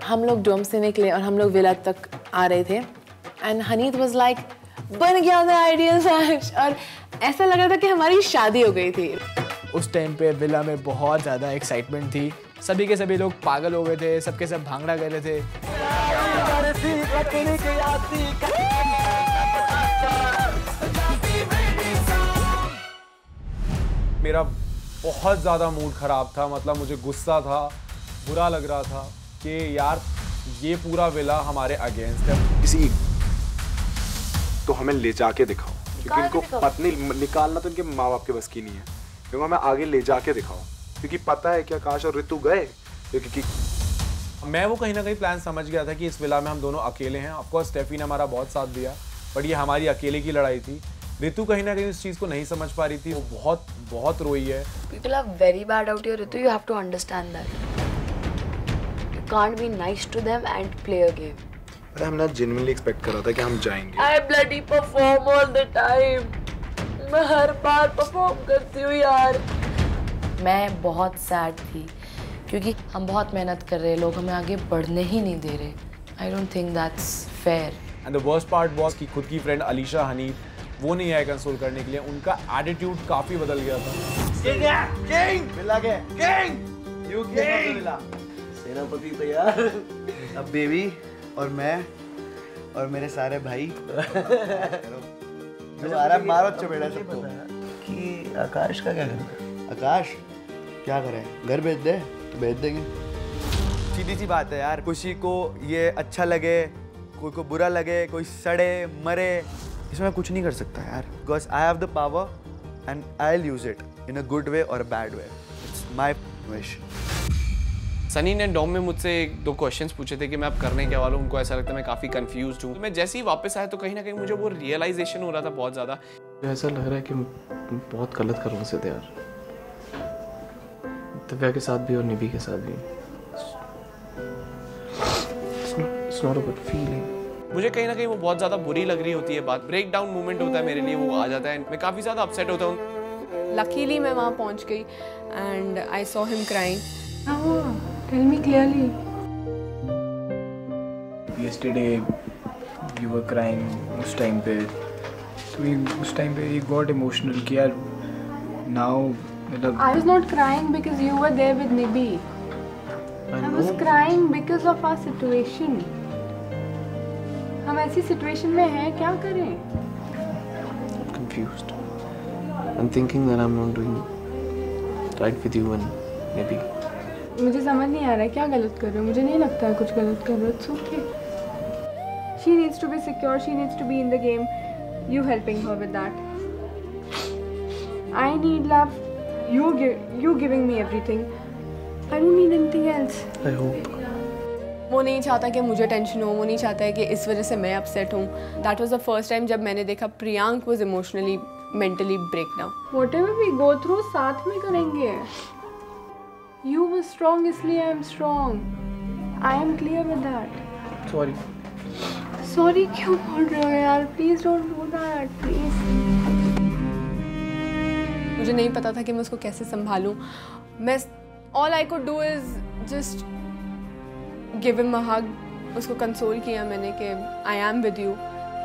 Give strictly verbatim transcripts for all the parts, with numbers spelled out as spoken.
हम लोग डोम से निकले और हम लोग विला तक आ रहे थे एंड हनीत वाज लाइक बन गया था आइडियल मैच और ऐसा लग रहा था कि हमारी शादी हो गई थी। उस टाइम पे विला में बहुत ज़्यादा एक्साइटमेंट थी, सभी के सभी लोग पागल हो गए थे, सबके सब भांगड़ा कर रहे थे। मेरा बहुत ज़्यादा मूड ख़राब था, मतलब मुझे गुस्सा था, बुरा लग रहा था कि यार ये पूरा विला हमारे अगेंस्ट है। किसी तो हमें ले जाके दिखाओ, क्योंकि इनको पत्नी निकालना तो इनके माँ बाप के बस की नहीं है, क्योंकि हमें आगे ले जाके दिखाओ, क्योंकि पता है कि आकाश और ऋतु गए, क्योंकि मैं वो कहीं ना कहीं प्लान समझ गया था कि इस विला में हम दोनों अकेले हैं। ऑफकोर्स स्टेफी ने हमारा बहुत साथ दिया, बट ये हमारी अकेले की लड़ाई थी। ऋतु कहीं ना कहीं इस चीज़ को नहीं समझ पा रही थी, वो बहुत बहुत रोई है। People are very bad out here, Ritu. You have to understand that. You can't be nice to them and play a game. अरे हमने genuinely expect करा था कि हम जाएंगे। I bloody perform all the time. मैं हर बार perform करती हूँ यार। मैं बहुत sad थी, क्योंकि हम बहुत मेहनत कर रहे हैं, लोग हमें आगे बढ़ने ही नहीं दे रहे। I don't think that's fair. And the worst part was कि खुद की फ्रेंड अलीशा हनीफ वो नहीं आए कंसोल करने के लिए, उनका एटीट्यूड काफी बदल गया था। किंग है, किंग मिला के, किंग यू किंग मिला। सेनापति तो यार अब बेबी और मैं और मेरे सारे भाई जो आ रहा मारो चपेड़ा सबको कि आकाश का क्या करना। आकाश क्या करें, घर भेज दे तो भेज देंगे। सीधी सी बात है यार, किसी को ये अच्छा लगे, कोई को बुरा लगे, कोई सड़े मरे, इसमें कुछ नहीं कर सकता यार। Because I have the power and I will use it in a good way और a bad way. It's my wish. Sunny ने डॉम में मुझसे एक दो क्वेश्चंस पूछे थे कि मैं अब करने क्या वाला हूँ। उनको ऐसा लगता है मैं काफ़ी कंफ्यूज्ड हूँ। तो मैं जैसे ही वापस आया तो कहीं ना कहीं मुझे वो रियलाइजेशन हो रहा था बहुत ज़्यादा। ऐसा लग रहा है कि बहुत गलत कर रहे थे यार, दिव्या के साथ भी और निभी के साथ भी। It's not a good feeling. मुझे कहीं ना कहीं वो बहुत ज़्यादा बुरी लग रही होती है बात। ब्रेक डाउन मोमेंट होता है मेरे लिए, वो आ जाता है, मैं काफ़ी ज़्यादा अपसेट होता हूँ। लकीली मैं वहाँ पहुँच गई and I saw him crying. Tell me clearly. Yesterday you were crying उस टाइम पे, तो ये उस टाइम पे you got emotional कि यार now मतलब। I was not crying because you were there with Nibi. I was crying because of our situation. हम ऐसी सिचुएशन में हैं, क्या करें? Confused. I'm thinking that I'm not doing right with you and maybe. मुझे समझ नहीं आ रहा है क्या गलत कर रहे हो। मुझे नहीं लगता है कुछ गलत कर रहे हो। It's okay. She needs to be secure. She needs to be in the game. You helping her with that. I need love. You give you giving me everything. I don't need anything else. I hope. वो नहीं चाहता कि मुझे tension हो, वो नहीं चाहता है कि इस वजह से मैं अपसेट हूँ। That was the first time जब मैंने देखा Priyank was emotionally mentally break down. Whatever we go through साथ में करेंगे। You were strong इसलिए I am strong. I am clear with that. Sorry. Sorry क्यों बोल रहे हो यार? Please don't do that, please. मुझे नहीं पता था कि मैं उसको कैसे संभालूं। मैं all I could do is just give him a hug. उसको कंसोल किया मैंने कि I am with you.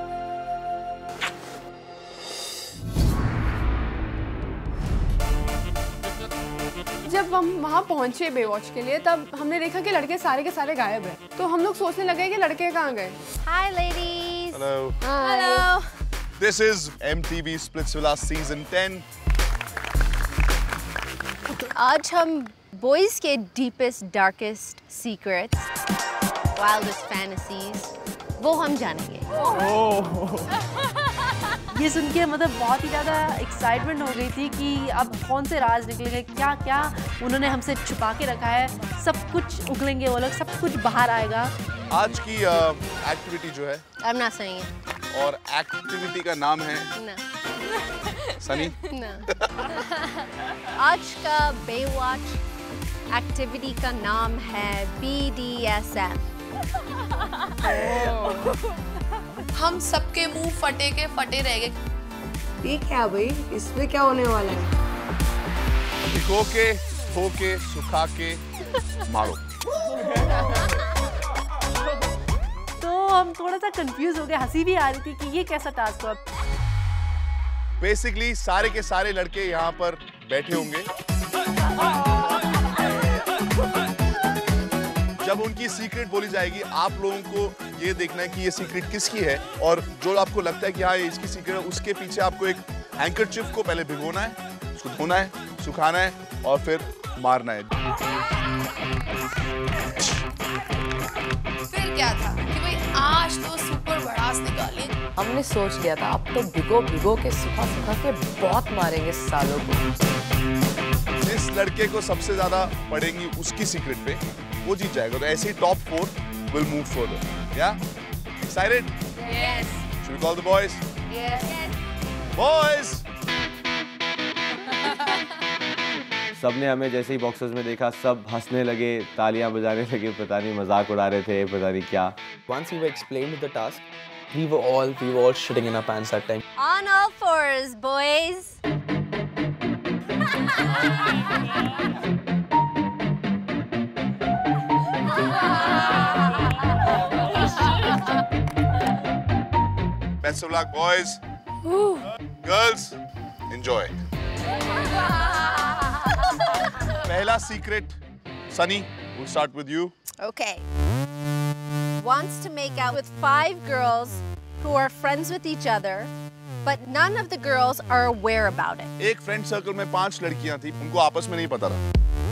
जब हम वहाँ पहुँचे बेवॉच के लिए, तब हमने देखा कि लड़के सारे के सारे गायब हैं। तो हम लोग सोचने लगे कि लड़के कहाँ गए। Hi ladies. Hello. Hello. This is M T V Splitsvilla season ten. आज हम boys के deepest, darkest secrets, wildest fantasies, वो हम जानेंगे। ये सुन के मतलब बहुत ही ज़्यादा एक्साइटमेंट हो गई थी कि अब कौन से राज निकलेंगे, क्या क्या उन्होंने हमसे छुपा के रखा है, सब कुछ उगलेंगे वो लोग, सब कुछ बाहर आएगा। आज की एक्टिविटी जो है, I'm not saying it. और एक्टिविटी का नाम है No. सनी। No. आज का बेवॉच एक्टिविटी का नाम है B D S M. हम सबके मुंह फटे के फटे रह गए। ये क्या भाई, इसमें क्या होने वाला है? भिगो के, धो के, सुखा के मारो। हम थोड़ा सा कंफ्यूज हो गए, हंसी भी आ रही थी कि ये कैसा टास्क हुआ। बेसिकली सारे के सारे लड़के यहाँ पर बैठे होंगे। जब उनकी सीक्रेट बोली जाएगी, आप लोगों को ये देखना है कि ये सीक्रेट किसकी है, और जो आपको लगता है कि हाँ ये इसकी सीक्रेट है, उसके पीछे आपको एक हैंकरचिफ को पहले भिगोना है, उसको धोना है, सुखाना है और फिर मारना है। फिर क्या था कि भाई आज तो सुपर भड़ास निकाली। हमने सोच लिया था अब तो भिगो भिगो के सुखा सुखा के बहुत मारेंगे सालों को। जिस लड़के को सबसे ज्यादा पड़ेंगी उसकी सीक्रेट पे, वो जीत जाएगा। तो ऐसे ही top four will move further. या excited? Yes. Should we call the boys? Yes. Boys. सबने हमें जैसे ही बॉक्सेस में देखा, सब हंसने लगे, तालियां बजाने लगे, पता नहीं मजाक उड़ा रहे थे, पता नहीं क्या। Once we were explained the task, we were all we were all shitting in our pants that time. On all fours, boys. Best of luck, boys. Girls, enjoy. पहला secret, Sunny, we'll start with you. Okay. Wants to make out with five girls who are friends with each other, but none of the girls are aware about it. एक friend circle में पांच लड़कियां थी, उनको आपस में नहीं पता था।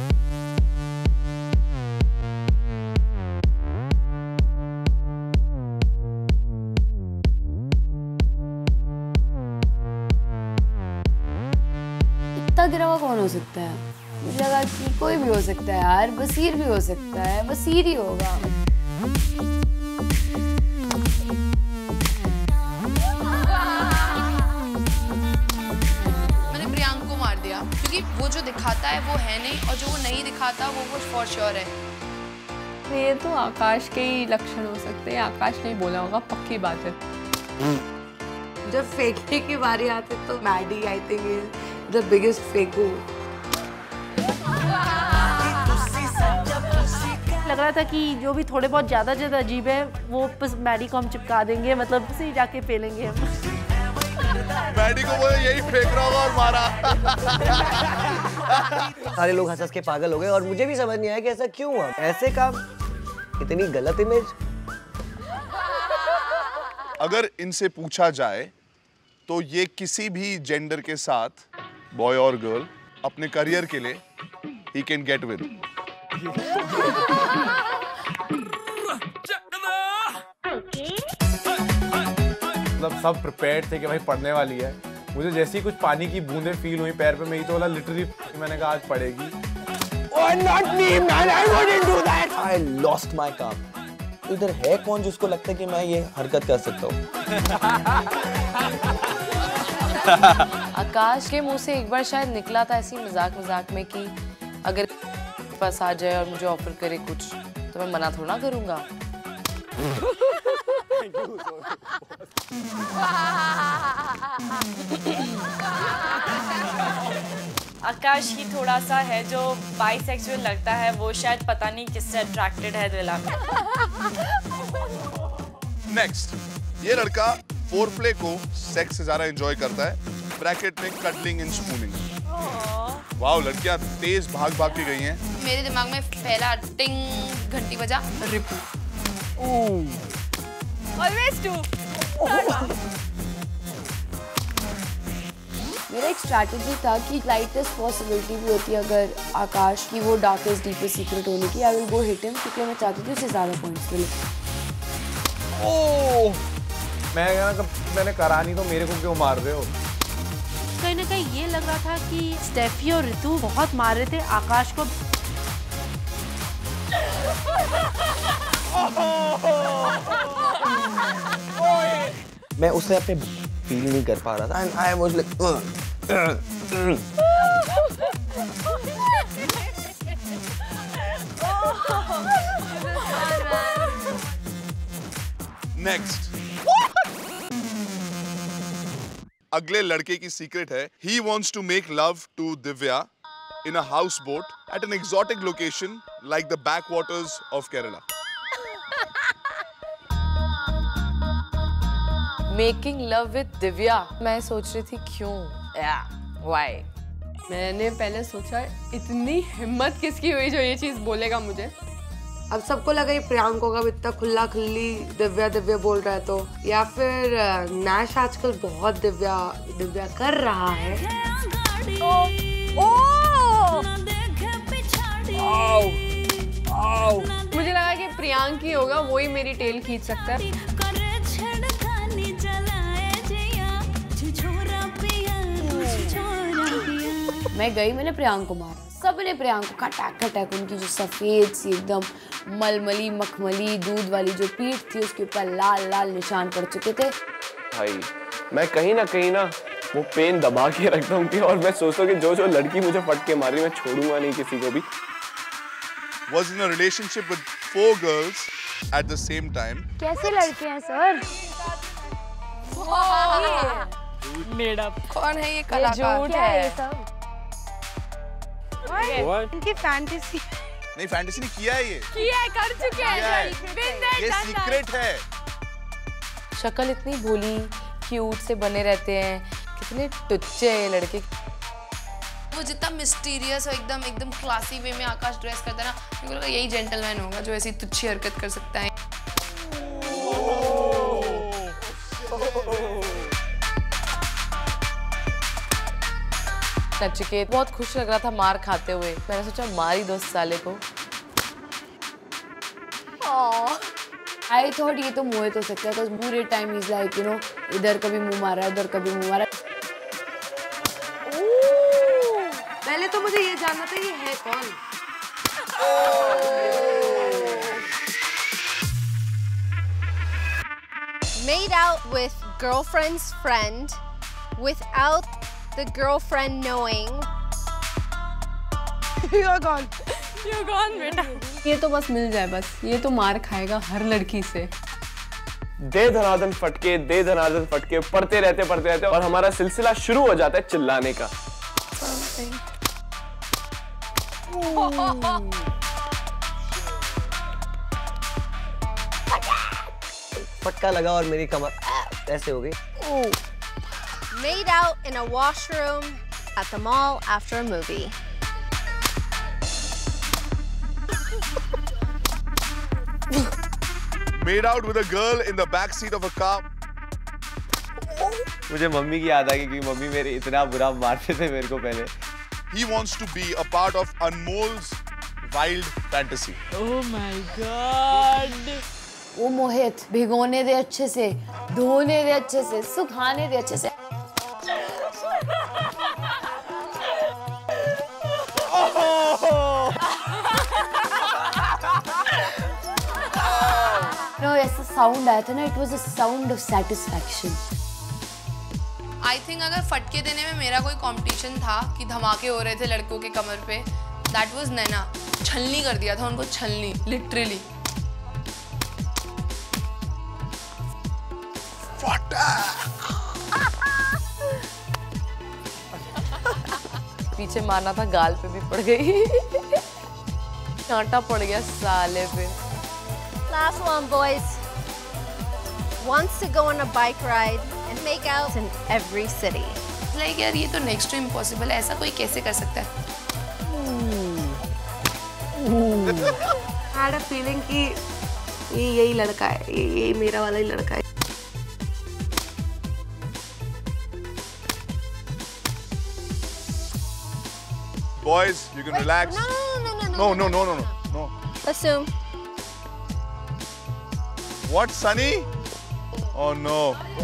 इतना गिरा हुआ कौन हो सकता है? मुझे लगा कि कोई भी हो सकता है यार, बसीर भी हो सकता है, बसीर ही होगा। मैंने प्रियांक को मार दिया क्योंकि वो जो दिखाता है वो है नहीं, और जो वो नहीं दिखाता वो वो फॉर श्योर है। ये तो आकाश के ही लक्षण हो सकते हैं, आकाश ने बोला होगा, पक्की बात है। जब फेंकने की बारी आती है तो Maddy I think is the biggest फेकू। लग रहा था कि जो भी थोड़े बहुत ज्यादा ज्यादा अजीब है वो बस मैडी को हम चिपका देंगे, मतलब उसे ही जाके फेलेंगे हम। मैडी को बोले यही फेंक रहा होगा और मारा। सारे लोग हंस हंस के पागल हो गए और मुझे भी समझ नहीं आया कि ऐसा क्यों हुआ। ऐसे काम, इतनी गलत इमेज। अगर इनसे पूछा जाए तो ये किसी भी जेंडर के साथ, बॉय और गर्ल, अपने करियर के लिए ही कैन गेट विद। मतलब सब प्रिपेयर्ड थे कि भाई पढ़ने वाली है। मुझे जैसे ही कुछ पानी की बूंदें फील हुई पैर पे, मेरी तो बोला लिटरली, मैंने कहा आज पड़ेगी। Oh, not me, man! I wouldn't do that. I lost my calm. इधर है कौन जिसको लगता है कि मैं ये हरकत कर सकता हूँ? आकाश के मुंह से एक बार शायद निकला था ऐसी मजाक मजाक में कि अगर पास आ जाए और मुझे ऑफर करे कुछ तो मैं मना थोड़ा करूंगा। आकाश ही थोड़ा सा है जो बाइसेक्सुअल लगता है, वो शायद पता नहीं किससे अट्रैक्टेड है दिला में। नेक्स्ट, ये लड़का फोरप्ले को सेक्स से ज्यादा एंजॉय करता है, ब्रैकेट में कटलिंग एंड स्पूनिंग। वाओ, लड़कियां तेज भाग भाग के गई हैं। मेरे दिमाग में पहला टिंग घंटी बजा, रिपू। Always do. मेरा एक स्ट्रैटेजी था कि लाइटेस्ट पॉसिबिलिटी भी होती है अगर आकाश की वो डार्केस्ट डीपेस्ट सीक्रेट होने की, I will go hit him, क्योंकि मैं चाहती थी उससे ज़्यादा पॉइंट्स मिले। ओह, मैं मैंने करा नहीं तो मेरे को क्यों मार रहे हो? कहीं ना कहीं ये लग रहा था कि स्टेफी और ऋतु बहुत मार रहे थे आकाश को। मैं उसे अपने फील नहीं कर पा रहा था, and I was like, next, अगले लड़के की सीक्रेट है, he wants to make love to Divya in a houseboat at an exotic location like the backwaters of Kerala. Making love with Divya. मैं सोच रही थी क्यों, व्हाई। मैंने पहले सोचा इतनी हिम्मत किसकी हुई जो ये चीज़ बोलेगा मुझे। अब सबको लगा ये प्रियांक होगा, इतना खुला खुल्ली दिव्या दिव्या बोल रहा है तो, या फिर नैश आजकल बहुत दिव्या दिव्या कर रहा है। ओ, ओ! आओ, आओ। मुझे लगा कि प्रियांक ही होगा, वो ही मेरी टेल खींच सकता है। मैं गई, मैंने प्रियांक को मारा, सबने प्रियांक को खटाक खटाक, उनकी जो सफेद सी एकदम मलमली मखमली दूध वाली जो पीठ थी उसके ऊपर लाल लाल निशान पड़ चुके थे। भाई मैं कहीं ना कहीं ना वो पेन दबा के रखता हूँ कि, और मैं सोचता हूँ कि जो जो लड़की मुझे फट के मारी मैं छोड़ूंगा नहीं किसी को भी। Was in a relationship with four girls at the same time. कैसे लड़के हैं सर? Made up. कौन है ये कलाकार? झूठ है सब। इनकी फैंटेसी नहीं, फैंटेसी नहीं किया है ये। किया है, कर चुके हैं। ये सीक्रेट है। शक्ल इतनी भोली क्यूट से बने रहते हैं, कितने टुच्चे हैं लड़के। वो जितना मिस्टीरियस और एकदम एकदम क्लासी वे में आकाश ड्रेस करता है ना, मुझे लगा यही जेंटलमैन होगा जो ऐसी तुच्छी हरकत कर सकता है। नचिकेत बहुत खुश लग रहा था मार खाते हुए, मैंने सोचा मार ही दो साले को। आई थॉट ये तो मोहित हो सकता है, बिकॉज़ पूरे time is like you know इधर कभी मुंह मारा है, उधर कभी मुंह मारा। पहले तो मुझे ये जानना था ये है कौन। Made out with girlfriend's friend without the girlfriend knowing. You're gone. You're gone, बेटा। ये तो बस मिल जाए बस, ये तो मार खाएगा हर लड़की से। दे धनादन फटके, दे धनादन फटके पढ़ते रहते पढ़ते रहते और हमारा सिलसिला शुरू हो जाता है चिल्लाने का। फटका लगा और मेरी कमर ऐसे हो गई। Made out in a washroom at the mall after a movie. Made out with a girl in the back seat of a car. मुझे मम्मी की याद आ गई क्योंकि मम्मी मेरे इतना बुरा मारते थे मेरे को पहले। He wants to be a part of Anmol's wild fantasy. Oh my God! वो मोहित भिगोने दे अच्छे से, धोने दे अच्छे से, सुखाने दे अच्छे से। No, ऐसा साउंड आया था ना, it was a sound of satisfaction. I think अगर फटके देने में मेरा कोई कंपटीशन था कि धमाके हो रहे थे लड़कों के कमर पे, दैट वाज नैना। छलनी कर दिया था उनको, छलनी लिटरली। पीछे मारना था, गाल पे भी पड़ गई। कांटा पड़ गया साले पे। Last one, boys. Wants to go on a bike ride and make out in every city. Like यार ये तो next to impossible है, ऐसा कोई कैसे कर सकता है? Had a feeling कि ये यही लड़का है, ये यही मेरा वाला ही लड़का है। Boys, you can relax. No, no, no, no, No, no, no, no, no, no. Assume. What, Sunny? Oh no.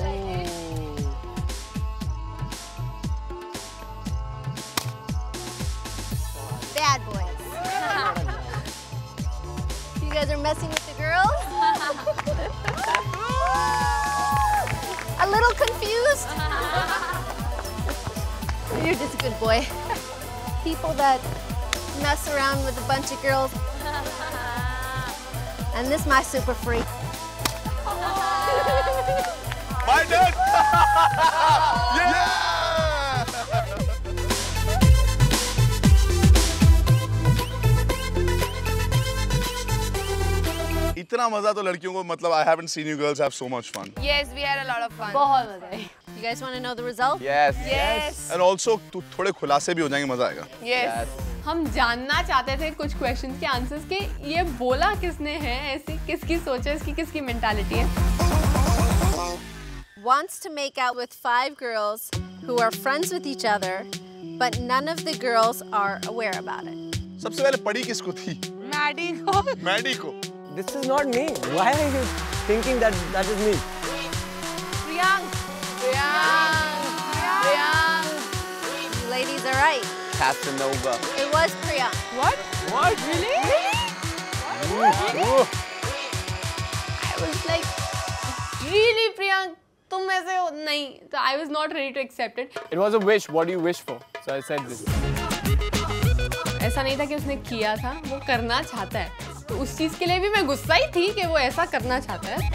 Bad boys. You guys are messing with the girls? A little confused? You're just a good boy. People that mess around with a bunch of girls. And this my super freak. My dad! Yeah! He इतना मजा तो लड़कियों को मतलब I haven't seen you girls have so much fun. Yes, we had a lot of fun. बहुत मजा आया. You guys want to know the result? Yes. Yes. And also तो थोड़े खुलासे भी हो जाएंगे, मजा आएगा. Yes. हम जानना चाहते थे कुछ क्वेश्चंस के आंसर्स के ये बोला किसने है ऐसी किसकी सोच है इसकी किसकी मेंटालिटी है. Wants to make out with five girls who are friends with each other, but none of the girls are aware about it. सबसे पहले पड़ी किसको थी? मैडी को. मैडी को. This is not me. Why are you thinking that that is me? Priyank. Priyank. Priyank. You ladies are right. Casanova. It was Priyank. What? What? Really? Really? I was like, really Priyank, तुम ऐसे हो नहीं. So I was not ready to accept it. It was a wish. What do you wish for? So I said this. ऐसा नहीं था कि उसने किया था, वो करना चाहता है. तो उस चीज के लिए भी मैं गुस्सा ही थी कि वो ऐसा करना चाहता है.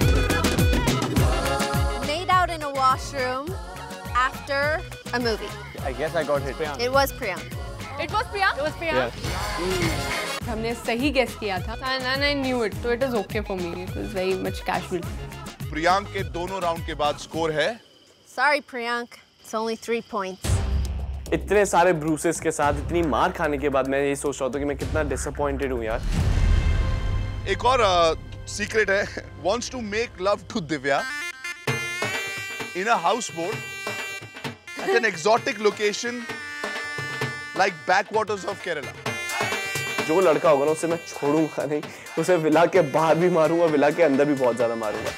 Made out in a washroom after a movie. I guess I got hit. It was Priyank. It was Priyank. It was Priyank. Yes. हमने सही गेस किया था and, and I knew it, so it was okay for me. It was very much casual. Priyank के दोनों round के बाद score है. Sorry Priyank, it's only three points. इतने सारे ब्रूसेस के साथ इतनी मार खाने के बाद मैं ये सोच रहा था कि मैं कितना डिसअपॉइंटेड हूँ यार. एक और सीक्रेट है. Wants to make love to Divya in a houseboat at an exotic location like backwaters of Kerala. जो लड़का होगा ना उसे मैं छोड़ूंगा नहीं. उसे विला के बाहर भी मारूंगा, विला के अंदर भी बहुत ज्यादा मारूंगा.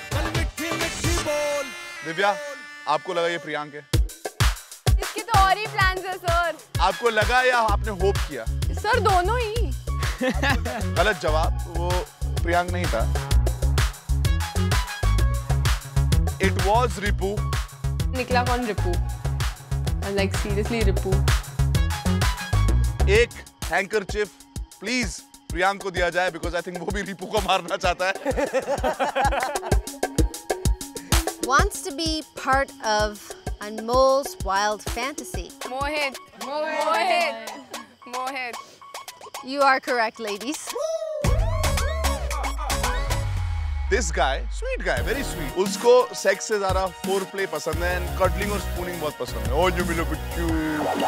दिव्या, आपको लगा ये प्रियांक है? इसके तो और ही प्लान्स है सर. आपको लगा या आपने होप किया? सर दोनों ही. गलत जवाब. वो प्रियांक नहीं था. It was Ripu. निकला कौन रिपू? Like seriously Ripu. एक हैंकरचिफ प्लीज प्रियांक को दिया जाए बिकॉज आई थिंक वो भी रिपू को मारना चाहता है. Wants to be part of Anmol's wild fantasy. Mohit. Mohit. Mohit. You are correct, ladies. This guy, sweet guy, very sweet. उसको सेक्स से ज़्यादा फोर प्ले पसंद है and cuddling और spooning बहुत पसंद है. Oh, you me look cute.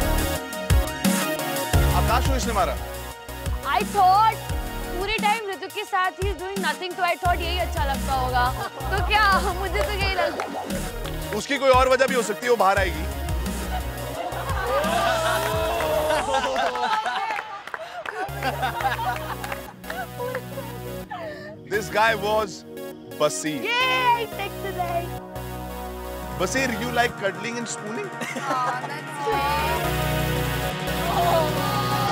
आकाश को इसने मारा. I thought पूरे टाइम ऋतु के साथ ही doing nothing तो I thought यही अच्छा लगता होगा. तो क्या मुझे तो यही लगता. उसकी कोई और वजह भी हो सकती है, वो बाहर आएगी. This guy was Basir. Yay! Take the day. Basir, you like cuddling and spooning? Oh, that's sweet. Oh.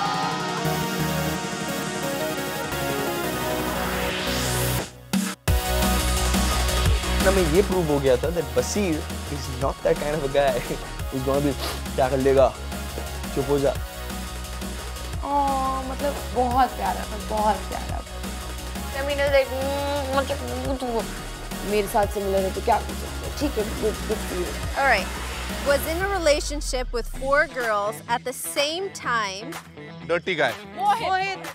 ना मैं ये प्रूव हो गया था that Basir is not that kind of a guy who's gonna be क्या कर लेगा, चुप हो जा. ओह मतलब बहुत प्यारा था, बहुत प्यारा था. I mean, like, मतलब मेरे साथ सिमिलर है तो क्या कर सकते हैं. ठीक है, good, good for you. All right. Was in a relationship with four girls at the same time. Dirty guy. Mohit.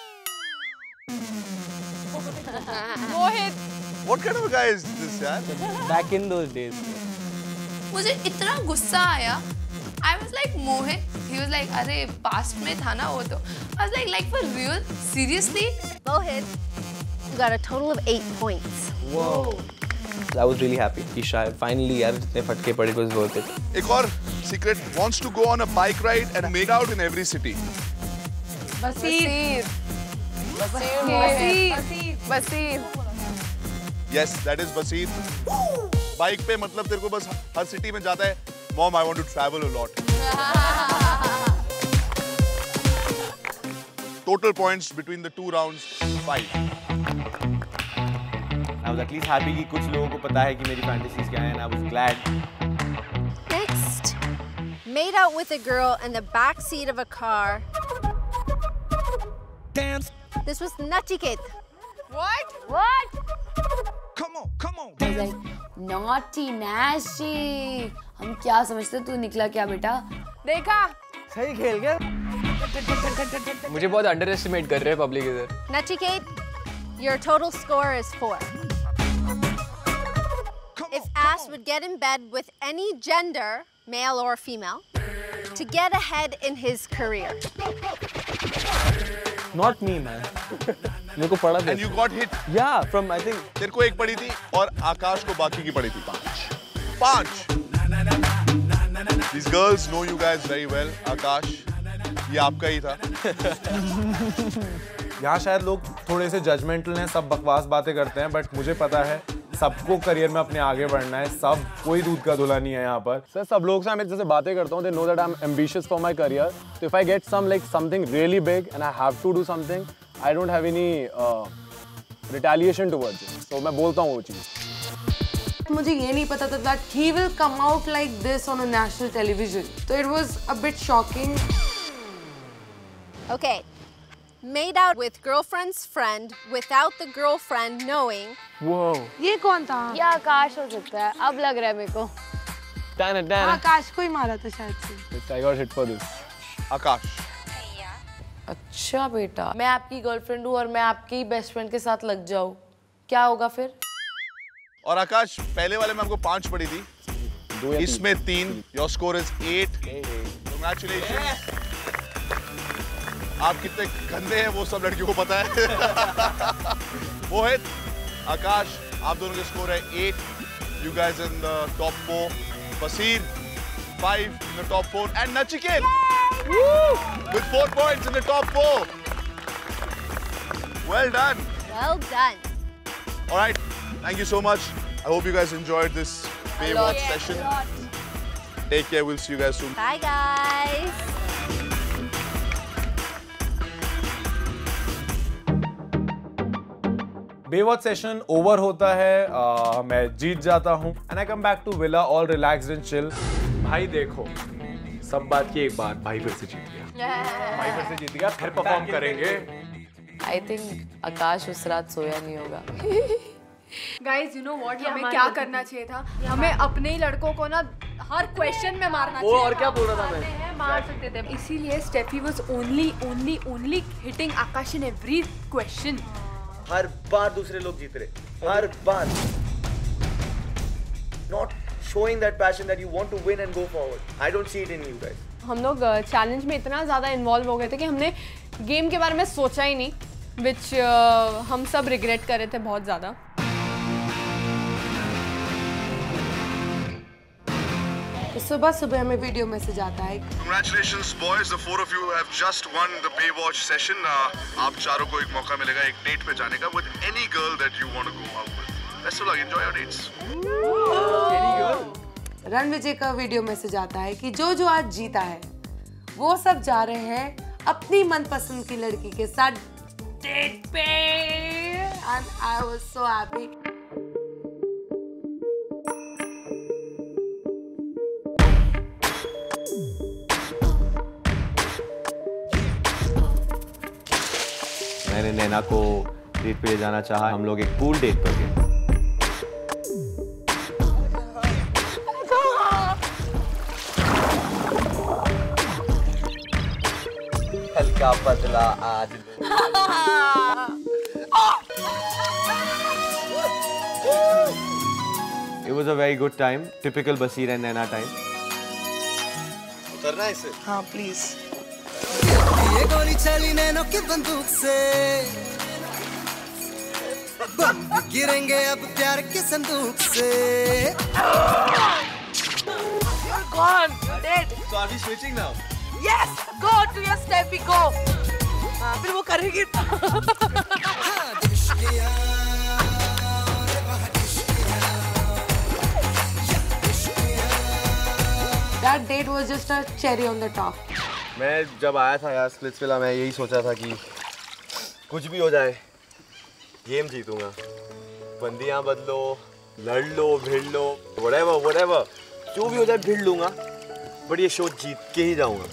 Mohit. What kind of a guy is this, यार? Back in those days. मुझे इतना गुस्सा आया. I was like Mohit. He was like, अरे past में था ना वो तो. I was like, like for real? Seriously? Mohit, you got a total of eight points. Whoa. I was really happy. कि शायद finally यार जितने फटके पड़े was worth it. एक और secret. Wants to go on a bike ride and make out in every city. Basir. Basir. Basir. Basir. Yes, that is Basir. Bike पे मतलब तेरे को बस हर सिटी में जाता है. Mom, I want to travel a lot. Total points between the two rounds, five. I was at least happy कि कुछ लोगों को पता है कि मेरी fantasies क्या हैं and I was glad. Next, made out with a girl in the back seat of a car. Dance. This was Nachiket. What? What? Come on, come on. I was like, naughty, nasty. हम क्या समझते तू निकला क्या बेटा? देखा? सही खेल गया. मुझे बहुत अंडर एस्टिमेट कर रहे हैं पब्लिक इधर. Nachiket, Your total score is four. If Ash would get in bed with any gender, male or female, to get ahead in his career. Not me, man. मेरे को पड़ा था. And you got hit. Yeah, from I think. तेरे को एक पड़ी थी और आकाश को बाकी की पड़ी थी पांच. पांच. These girls know you guys very well. आकाश, ये आपका ही था. यहाँ शायद लोग थोड़े से जजमेंटल हैं, सब बकवास बातें करते हैं, बट मुझे पता है सबको करियर में अपने आगे बढ़ना है. सब कोई दूध का धुला नहीं है यहाँ पर. सर सब लोग से मैं जैसे बातें करता हूँ, they know that I'm ambitious for my career. So if I get some like something really big and I have to do something, I don't have any uh, retaliation towards it. So मैं बोलता हूँ वो चीज़. मुझे ये नहीं पता था that he will come out like this on a national television. So it was a bit shocking. Okay. Made out with girlfriend's friend without the girlfriend knowing. Whoa. ये कौन था? ये आकाश हो सकता है. अब लग रहा है मेरे को. Dana, Dana. आकाश को ही मारा था शायद से. I got hit for this. आकाश. अच्छा बेटा, मैं आपकी गर्लफ्रेंड हूँ और मैं आपकी बेस्ट फ्रेंड के साथ लग जाऊँ, क्या होगा फिर? और आकाश, पहले वाले में हमको पांच पड़ी थी. इसमें तीन. Your score is eight. Congratulations. आप कितने गंदे हैं वो सब लड़कियों को पता है. मोहित, आकाश, आप दोनों के स्कोर है eight. You guys in the top four. Basir, five in the top four. And Nachiket with four points in the top four. Well done. Well done. All right. Thank you so much. I hope you guys enjoyed this Baywatch Yeah, session. Take care. We'll see you guys soon. Bye, guys. Baywatch session over होता है. uh, मैं जीत जाता हूँ. And I come back to villa all relaxed and chill. भाई देखो, सब बात की एक बात, भाई फिर से जीत गया. भाई फिर से जीत गया. फिर परफॉर्म करेंगे. आई थिंक आकाश उस रात सोया नहीं होगा. गाइज यू नो व्हाट, हमें क्या करना चाहिए था? हमें अपने ही लड़कों को ना हर क्वेश्चन में मारना चाहिए. और क्या बोल रहा था मैं? मार सकते थे. इसीलिए Steffi was only only only hitting Akash in every question. हर बार दूसरे लोग जीत रहे, हर बार. Not showing that passion that you want to win and go forward. I don't see it in you guys. हम लोग चैलेंज में इतना ज़्यादा इन्वॉल्व हो गए थे कि हमने गेम के बारे में सोचा ही नहीं, विच uh, हम सब रिग्रेट कर रहे थे बहुत ज़्यादा. सुबह सुबह हमें वीडियो मैसेज आता है. Congratulations boys, the four of you have just won the Baywatch session. Uh, आप चारों को एक मौका मिलेगा एक डेट पे जाने का with any girl that you want to go out with. Best of luck, enjoy your dates. Any girl? Ranvijay का वीडियो मैसेज आता है कि जो जो आज जीता है वो सब जा रहे हैं अपनी मनपसंद की लड़की के साथ डेट पे. And I was so happy. मैंने नैना को डेट पे ले जाना चाहा. हम लोग एक पूल डेट पर गए. हल्का पतला आज. It was a very good time. Typical Basir and Naina time. उतरना है इसे. हाँ प्लीज. ये गोली चली नैनों की बंदूक से, बम गिरेंगे अब प्यार के संदूक से. Gone, dead. So are we switching now? Yes, go to your Steffi, go. हाँ, फिर वो करेगी. That date was just a cherry on the top. मैं जब आया था यार स्प्लिट्सविला, मैं यही सोचा था कि कुछ भी हो जाए गेम जीतूंगा. बंदियां बदलो, लड़ लो, भिड़ लो, whatever, whatever, जो भी हो जाए भिड़ लूंगा, बट ये शो जीत के ही जाऊंगा.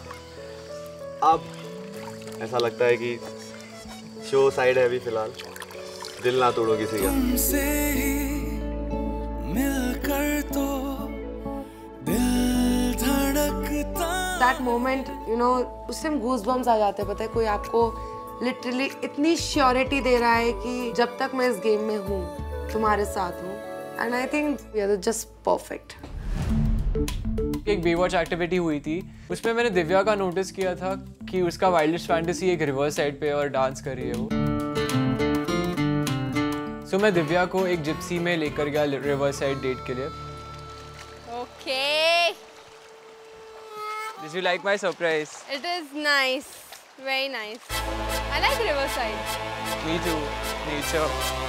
अब ऐसा लगता है कि शो साइड है अभी फिलहाल. दिल ना तोड़ो किसी का. तुमसे ही मिलकर तो दिल धड़कता. That moment, you know, उससे हम goosebumps आ जाते हैं. पता है कोई आपको लिटरली इतनी श्योरिटी दे रहा है कि जब तक मैं इस गेम में हूँ तुम्हारे साथ हूँ and I think we are just perfect. एक बेवॉच एक्टिविटी हुई थी, उसमें मैंने दिव्या का नोटिस किया था कि उसका वाइल्डेस्ट फैंटेसी एक रिवर्स साइड पे और डांस कर रही है वो। सो so, मैं दिव्या को एक जिप्सी में लेकर गया रिवर्स साइड डेट के लिए। Okay. Did you like my surprise? It is nice, very nice. I like Riverside. Me too. Nature.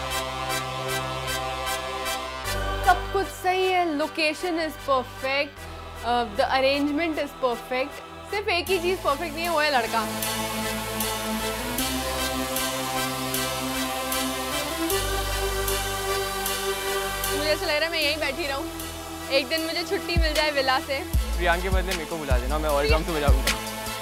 सब कुछ सही है, location is perfect, the arrangement is perfect, सिर्फ एक ही चीज परफेक्ट नहीं है, वो है लड़का। मुझे ऐसा लग रहा है मैं यहीं बैठी रहूं, एक दिन मुझे छुट्टी मिल जाए विला से। प्रियांक के बदले मेरे को बुला देना, मैं और काम से बजाऊंगा।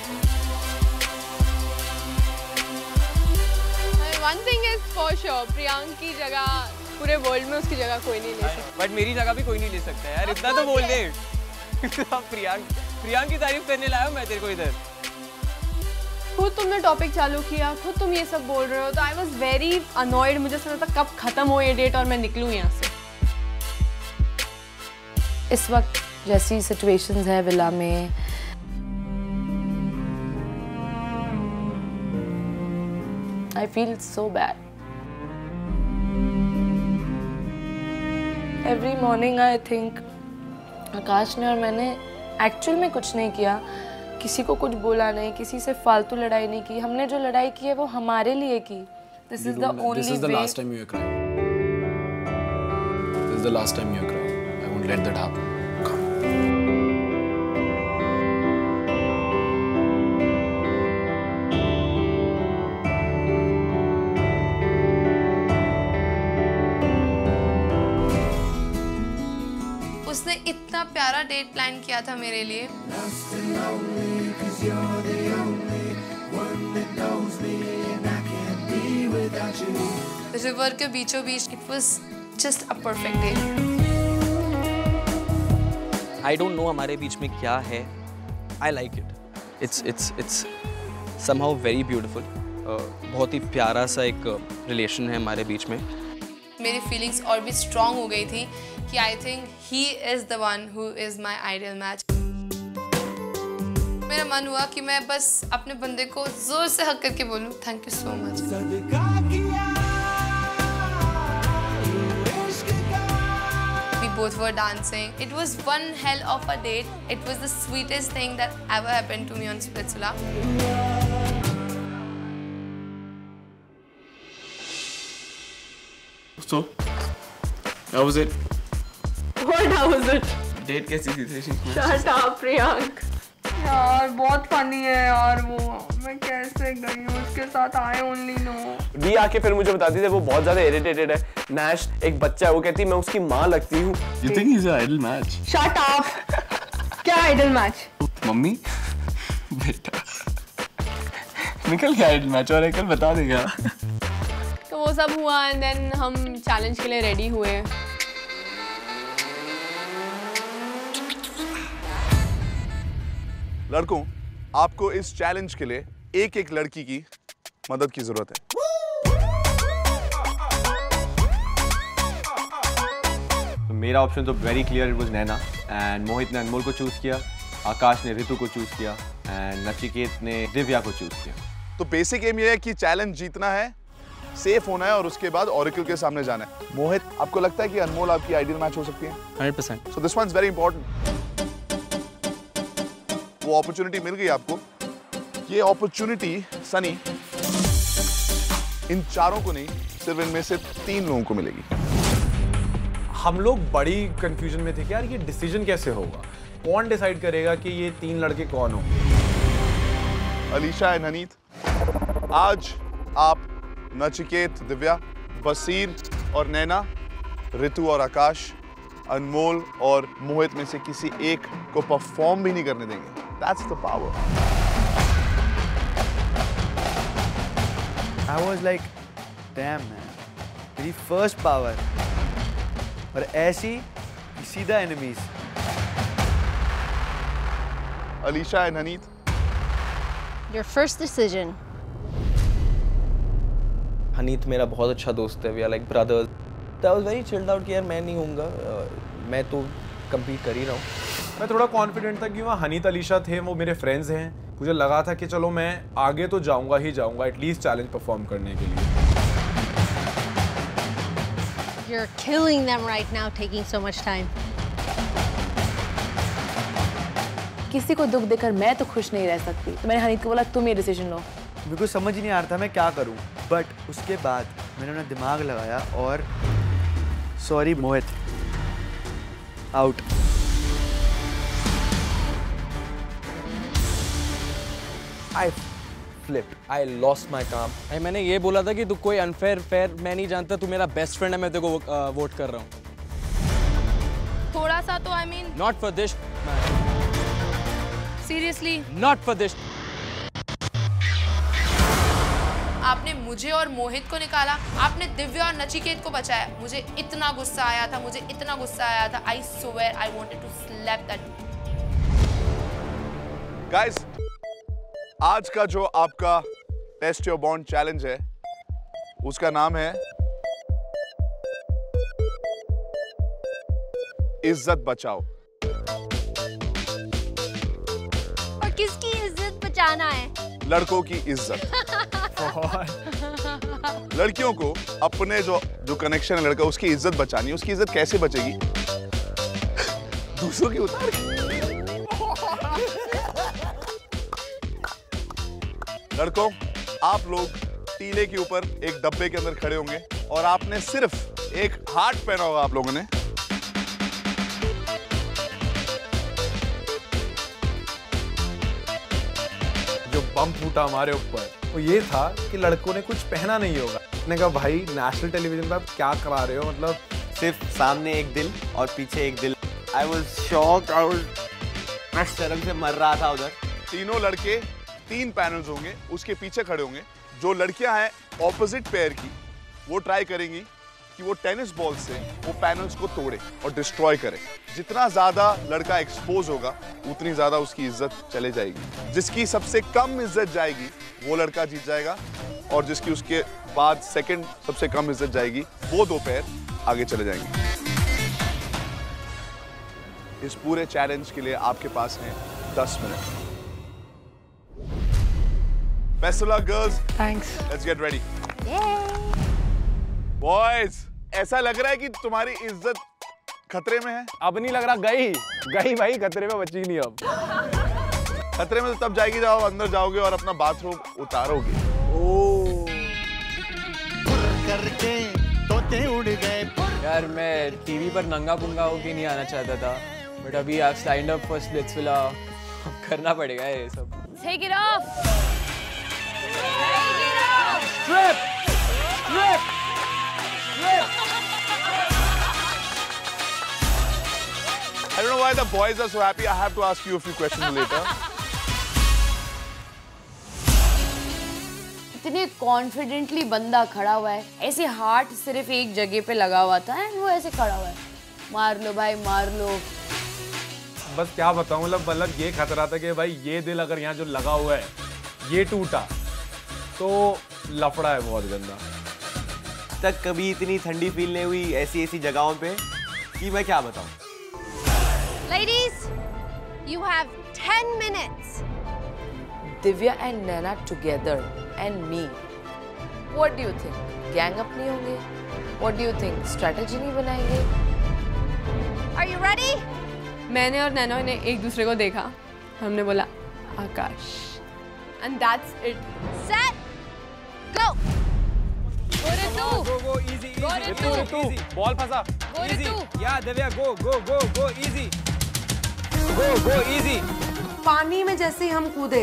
One thing is for sure, Priyank की जगह पूरे वर्ल्ड में उसकी जगह कोई नहीं ले सकता। बट मेरी जगह भी कोई नहीं ले सकता यार, इतना तो बोल दे। प्रियांक प्रियांक की तारीफ करने लाया हूं मैं तेरे को इधर। खुद तुमने टॉपिक चालू किया, खुद तुम ये सब बोल रहे हो, तो आई वाज वेरी अनॉयड। मुझे समझ था कब खत्म हो ये डेट और मैं निकलूं यहाँ से। इस वक्त जैसी सिचुएशंस है विला में, I feel so bad. Every morning I think आकाश ने और मैंने एक्चुअल में कुछ नहीं किया, किसी को कुछ बोला नहीं, किसी से फालतू लड़ाई नहीं की। हमने जो लड़ाई की है वो हमारे लिए की। This is the only way. This is the last time you are crying. This is the last time you are crying. I won't let that happen. Come. उसने इतना प्यारा डेट प्लान किया था मेरे लिए। रिवर के बीचों बीच, it was just a perfect day. I don't know हमारे बीच में क्या है, I like it. It's it's it's somehow very beautiful. बहुत ही प्यारा सा एक रिलेशन है हमारे बीच में। मेरी फीलिंग्स और भी स्ट्रॉन्ग हो गई थी कि I think he is the one who is my ideal match. मेरा मन हुआ कि मैं बस अपने बंदे को जोर से हक करके बोलूं thank you so much. We both were dancing. It was one hell of a date. It was the sweetest thing that ever happened to me on Splitsvilla. So, how was it? What how was it? Date कैसी थी तेरी? Shut up, Priyank. यार बहुत funny है यार वो, मैं कैसे गई हूँ उसके साथ, आई ओनली नो। दी आके फिर मुझे बताती थी वो बहुत ज्यादा इरिटेटेड है। नैश एक बच्चा है, वो कहती है मैं उसकी माँ लगती हूँ। You think he's an idle match? Shut up! क्या आइडल मैच? मम्मी बेटा निकल गया आइडल मैच और कल बता देगा। तो वो सब हुआ एंड देन हम चैलेंज के लिए रेडी हुए। लड़कों, आपको इस चैलेंज के लिए एक एक लड़की की मदद की जरूरत है। तो मेरा ऑप्शन तो very clear, it was Naina. And Mohit ने अनमोल को चूज किया, आकाश ने ऋतु को चूज किया एंड नचिकेत ने दिव्या को चूज किया। तो बेसिक एम ये है कि चैलेंज जीतना है, सेफ होना है और उसके बाद ऑरेकल के सामने जाना है। मोहित, आपको लगता है कि अनमोल आपकी आइडियल मैच हो सकती है? Hundred percent. So this one is very important. वो अपॉर्चुनिटी मिल गई आपको। ये अपॉर्चुनिटी सनी इन चारों को नहीं, सिर्फ इनमें से तीन लोगों को मिलेगी। हम लोग बड़ी कंफ्यूजन में थे कि यार ये डिसीजन कैसे होगा, कौन डिसाइड करेगा कि ये तीन लड़के कौन होंगे। अलीशा एंड हनीत, आज आप नचिकेत, दिव्या, बसीर और नैना, ऋतु और आकाश, अनमोल और मोहित में से किसी एक को परफॉर्म भी नहीं करने देंगे। That's the power. I was like, damn man, मेरी first power और ऐसी सीधा enemies. Alisha and Haneet. Your first decision. हनीत मेरा बहुत अच्छा दोस्त है, we are like brothers. That was very chilled out कि यार मैं नहीं होऊंगा, मैं तो कम्पीट कर ही रहा हूँ। मैं थोड़ा कॉन्फिडेंट था कि वहाँ हनीत अलीशा थे, वो मेरे फ्रेंड्स हैं, मुझे लगा था कि चलो मैं आगे तो जाऊंगा ही जाऊंगा एटलीस्ट चैलेंज परफॉर्म करने के लिए। You're killing them right now, taking so much time. किसी को दुख देकर मैं तो खुश नहीं रह सकती, तो मैंने हनीत को बोला तुम ये डिसीजन लो। मेरे को समझ ही नहीं आ रहा था मैं क्या करूं, बट उसके बाद मैंने अपना दिमाग लगाया और sorry Mohit, out. I flipped. I lost my calm. भाई मैंने ये बोला था कि तू कोई अनफेयर फेयर मैं नहीं जानता, तू मेरा बेस्ट फ्रेंड है, मैं तेरे को वोट कर रहा हूँ। थोड़ा सा तो I mean Not for this. Seriously Not for this. आपने मुझे और मोहित को निकाला, आपने दिव्या और नचिकेत को बचाया। मुझे इतना गुस्सा आया था, मुझे इतना गुस्सा आया था। I swear I wanted to slap that. Guys, आज का जो आपका टेस्ट योर बॉन्ड चैलेंज है उसका नाम है इज्जत बचाओ। और किसकी इज्जत बचाना है? लड़कों की इज्जत। लड़कियों को अपने जो जो कनेक्शन है लड़का उसकी इज्जत बचानी है। उसकी इज्जत कैसे बचेगी? दूसरों की उतार के। लड़कों, आप लोग टीले के ऊपर एक डब्बे के अंदर खड़े होंगे और आपने सिर्फ एक हार्ट पहना होगा आप लोगों ने। जो बम फूटा हमारे ऊपर तो ये था कि लड़कों ने कुछ पहना नहीं होगा। मैंने कहा भाई नेशनल टेलीविजन पर आप क्या करा रहे हो, मतलब सिर्फ सामने एक दिल और पीछे एक दिल। I was shocked, I was मैं शर्म से मर रहा था उधर। तीनों लड़के तीन पैनल्स होंगे, उसके पीछे खड़े होंगे। जो लड़कियां हैं ऑपोजिट पेयर की, वो ट्राई करेंगी कि वो टेनिस बॉल से वो पैनल्स को तोड़े और डिस्ट्रॉय करे। जितना ज्यादा लड़का एक्सपोज होगा उतनी ज्यादा उसकी इज्जत चले जाएगी। जिसकी सबसे कम इज्जत जाएगी वो लड़का जीत जाएगा, और जिसकी उसके बाद सेकंड सबसे कम इज्जत जाएगी वो दो पैर आगे चले जाएंगे। इस पूरे चैलेंज के लिए आपके पास है दस minute. Best of luck, girls. Thanks. Let's get ready. Boys, ऐसा लग रहा है कि तुम्हारी इज्जत खतरे में है। अब नहीं लग रहा, गई गई भाई, खतरे में बची नहीं अब। खतरे में तो तब जाएगी जब अंदर जाओगे और अपना बाथरूम उतारोगे। ओ करके तोते उड़ गए। यार मैं टीवी पर नंगा पुंगा होके नहीं आना चाहता था, बट अभी आप साइंड अप फॉर स्प्लिट्सविला, करना पड़ेगा ये सब। Take it off. Strip! Strip! Strip! I don't know why the boys are so happy. I have to ask you a few questions later. इतने कॉन्फिडेंटली बंदा खड़ा हुआ है, ऐसे हार्ट सिर्फ एक जगह पे लगा हुआ था एंड वो ऐसे खड़ा हुआ है। मार लो भाई, मार लो। बस क्या बताऊं, मतलब मतलब ये खतरा था कि भाई ये दिल अगर यहाँ जो लगा हुआ है ये टूटा तो लफड़ा है बहुत गंदा। तक कभी इतनी ठंडी फील नहीं हुई ऐसी ऐसी जगहों पे कि मैं क्या बताऊं। Ladies, you have ten minutes. Divya and Naina together and me, what do you think? Gang up नहीं होंगे? What do you think? Strategy नहीं बनाएंगे? Are you ready? मैंने और नैना ने एक दूसरे को देखा, हमने बोला आकाश, and that's it. Set, go. Go Ritu. Go go easy easy. Go Ritu Ritu. Ball फंसा. Go Easy. Ritu. Yeah Divya, go go go go easy. Go go easy. पानी में जैसे ही हम कूदे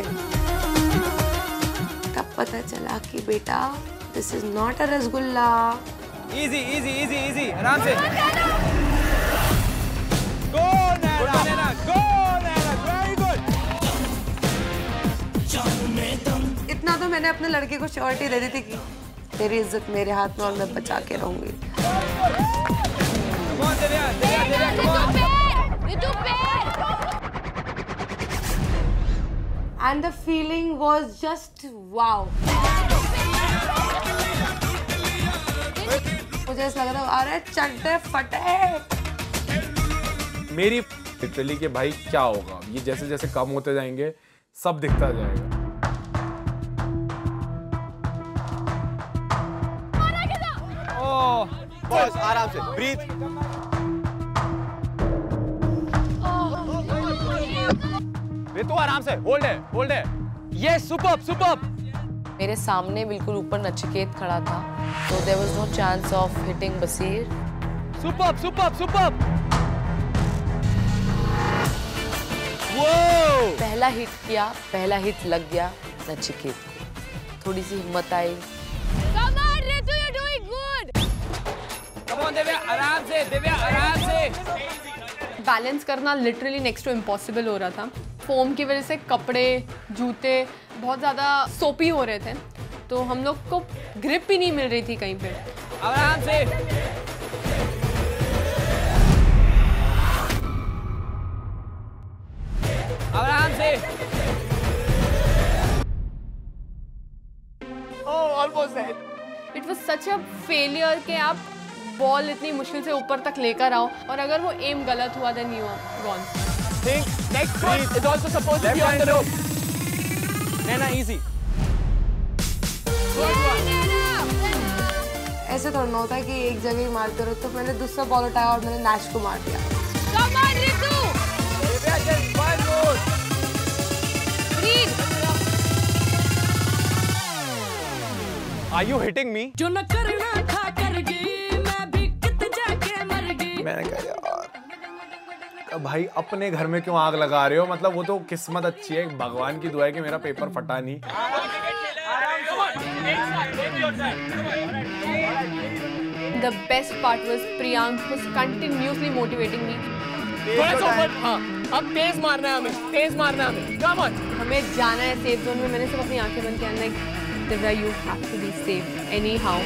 तब पता चला कि बेटा this is not a rasgulla. Easy easy easy easy. आराम से. Go Nana. Nana. Go Nana. Very good. इतना तो मैंने अपने लड़के को श्योरिटी दे दी थी कि तेरी इज्जत मेरे हाथ में और मैं बचा के रहूंगी। Come on Divya, Divya, Divya, come on. Ritu pair. And the feeling was just wow. मुझे ऐसा लग रहा है अरे चड्डे फटे। मेरी लिटरली कि भाई क्या होगा, ये जैसे जैसे कम होते जाएंगे सब दिखता जाएगा। ओह, बस आराम से, ब्रीथ। रितु आराम से, होल्ड है, होल्ड है। ये सुपर्ब, सुपर्ब। मेरे सामने बिल्कुल ऊपर नचिकेत खड़ा था, तो there was no chance of hitting Basir. Superb, superb, superb. पहला हिट किया, पहला हिट लग गया नचिकेत को, थोड़ी सी हिम्मत आई। Come on, Ritu, you're doing good. Come on, Divya, आराम से, दिव्या, आराम से। बैलेंस करना लिटरली नेक्स्ट टू इम्पॉसिबल हो रहा था। फोम की वजह से कपड़े, जूते बहुत ज़्यादा सोपी हो रहे थे, तो हम लोग को ग्रिप भी नहीं मिल रही थी कहीं पे। आराम से। आराम से। Oh, almost there. It was such a failure कि आप बॉल इतनी मुश्किल से ऊपर तक लेकर आओ और अगर वो एम गलत हुआ then you are gone. Think next foot is also supposed to be on the rope. Naina, easy. ऐसे थोड़ा ना होता है कि एक जगह ही मारते रहो, तो मैंने दूसरा बॉल उठाया और मैंने नैश को मार दिया। Come on, Ritu. Just one more. Breathe. Are you hitting me? जो न करना था कर गई, मैं भी कित जाके मर गई। मैंने कहा यार भाई अपने घर में क्यों आग लगा रहे हो, मतलब वो तो किस्मत अच्छी है, भगवान की दुआ है कि मेरा पेपर फटा नहीं। The best part was Priyank was continuously motivating me. थोड़ा सा ऊपर, हाँ, अब तेज मारना है हमें, तेज मारना है हमें। Come on. हमें जाना है सेफ जोन में। मैंने सिर्फ अपनी आंखें बंद किया, like Divya, you have to be safe anyhow.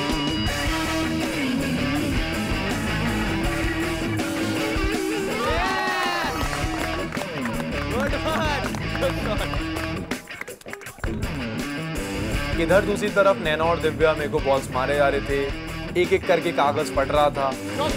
इधर दूसरी तरफ नैना और दिव्या मेरे को बॉल्स मारे जा रहे थे, एक एक करके कागज फट रहा था।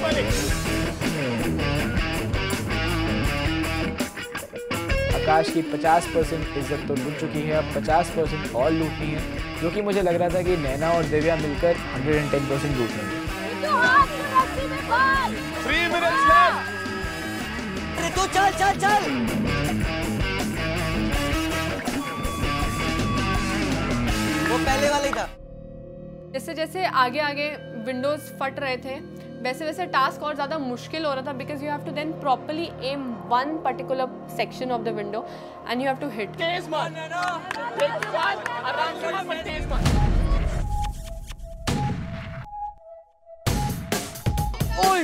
आकाश की पचास परसेंट इज्जत तो लूट चुकी है, अब पचास परसेंट और लूटनी है, जो कि मुझे लग रहा था कि नैना और दिव्या मिलकर एक सौ दस परसेंट लूट लेंगे। Three minutes left. रितु चल चल चल। वो पहले वाला ही था। जैसे जैसे आगे आगे विंडोज फट रहे थे, वैसे वैसे टास्क और ज़्यादा मुश्किल हो रहा था, because you have to then properly aim one particular section of the window and you have to hit. तेज मार, आराम से मत, तेज मार। ओए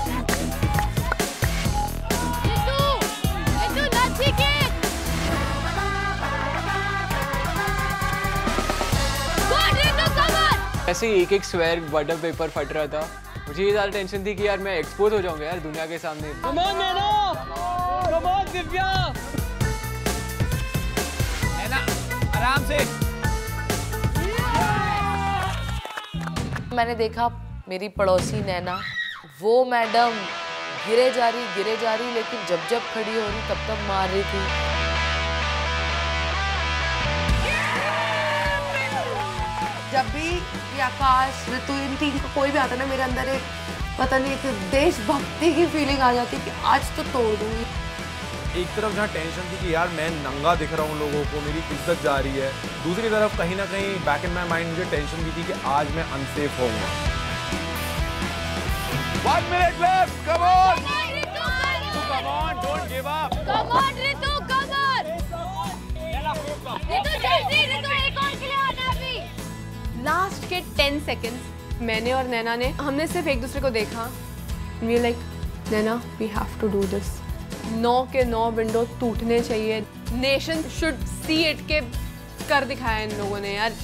ऐसे ही एक एक स्क्वायर बटर पेपर फट रहा था, मुझे ये ज़्यादा टेंशन थी कि यार मैं एक्सपोज हो जाऊंगा यार दुनिया के सामने। Come on, Naina! Come on, Divya! नैना, आराम से। मैंने देखा मेरी पड़ोसी नैना, वो मैडम गिरे जा रही गिरे जा रही लेकिन जब जब खड़ी हो रही तब तब मार रही थी। जब भी ये आकाश, ऋतु, इन तीन को कोई भी आता ना, मेरे अंदर एक पता नहीं एक देशभक्ति की फीलिंग आ जाती कि आज तो तोड़ दूंगी। एक तरफ जहाँ टेंशन थी कि यार मैं नंगा दिख रहा हूँ लोगों को, मेरी इज्जत जा रही है, दूसरी तरफ कहीं ना कहीं बैक इन माई माइंड मुझे टेंशन भी थी कि आज मैं अनसेफ होऊंगा। One minute left. Come on. Come on, don't give up. Come on, Ritu, come on. Ritu जल्दी, Ritu एक और के लिए आना अभी। लास्ट के टेन सेकेंड्स मैंने और नैना ने हमने सिर्फ एक दूसरे को देखा। We like Naina we have to do this. नौ के नौ विंडो टूटने चाहिए। नेशन शुड सी इट के कर दिखाया इन लोगों ने यार।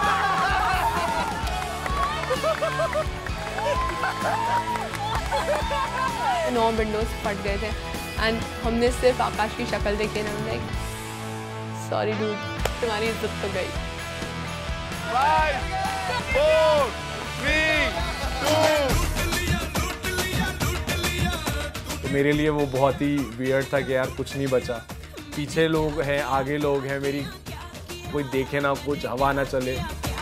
Ha ha ha ha! नौ विंडोज फट गए थे एंड हमने सिर्फ आकाश की शक्ल देखी ना, लाइक सॉरी डूड, तुम्हारी इज्जत तो गई। Five, four, three, two. तो मेरे लिए वो बहुत ही वियर्ड था कि यार कुछ नहीं बचा, पीछे लोग हैं, आगे लोग हैं, मेरी कोई देखे ना, कुछ हवा ना चले।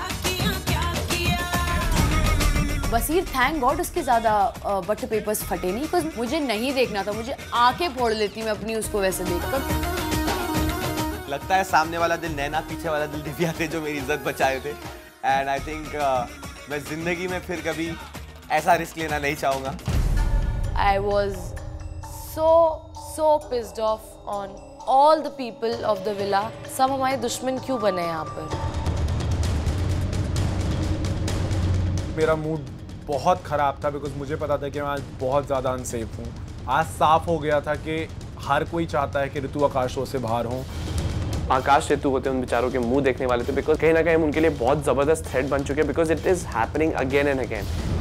बसीर थैंक गॉड उसके ज़्यादा बटर पेपर्स फटे नहीं, बिकॉज मुझे नहीं देखना था, मुझे आंखें फोड़ लेती मैं अपनी उसको वैसे देखकर। लगता है सामने वाला दिल नैना, पीछे वाला दिल दिव्या थे जो मेरी इज्जत बचाए थे। एंड आई थिंक मैं जिंदगी में फिर कभी ऐसा रिस्क लेना नहीं चाहूँगा। I was so so pissed off on all the people of the villa. सब हमारे दुश्मन क्यों बने यहाँ पर? मेरा मूड बहुत ख़राब था बिकॉज मुझे पता था कि मैं आज बहुत ज़्यादा अनसेफ हूँ। आज साफ हो गया था कि हर कोई चाहता है कि ऋतु आकाश शो से बाहर हों। आकाश ऋतु होते उन बेचारों के मुंह देखने वाले थे बिकॉज कहीं ना कहीं हम उनके लिए बहुत ज़बरदस्त थ्रेट बन चुके हैं because it is happening again and again.